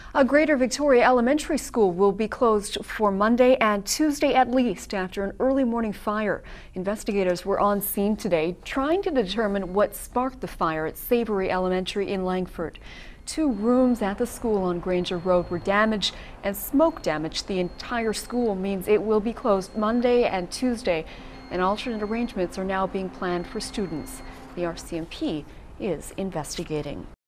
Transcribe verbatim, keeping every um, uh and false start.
A Greater Victoria Elementary School will be closed for Monday and Tuesday at least after an early morning fire. Investigators were on scene today trying to determine what sparked the fire at Savory Elementary in Langford. Two rooms at the school on Granger Road were damaged, and smoke damaged the entire school means it will be closed Monday and Tuesday, and alternate arrangements are now being planned for students. The R C M P is investigating.